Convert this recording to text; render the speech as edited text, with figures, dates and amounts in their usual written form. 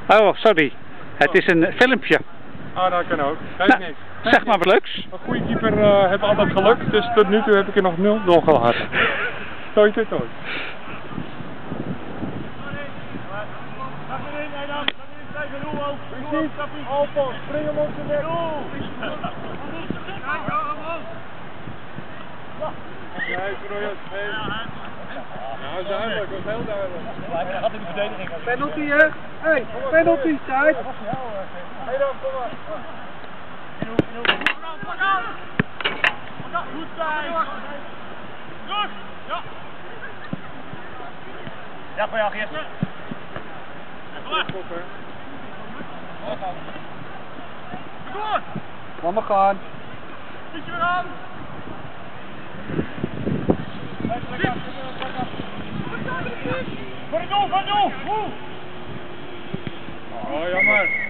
Oh, sorry. Het is een filmpje. Ah, dat kan ook. Geeft Nou, niks. zeg maar wat leuks. Een goede keeper heeft altijd geluk, dus tot nu toe heb ik er nog 0 gelaten. Tooi. Alpo, spring hem op de nek. Nou, duidelijk, dat was heel duidelijk. Hij gaat in de verdediging. Penalty, hè? Hey, penalty, tijd. Hey dan, kom maar. Goed zijn. Terug. Ja. Ja, voor jou, Geert. Laat maar gaan. Fietsje weer aan. Voor de doel, voor de doel. Oh, jammer.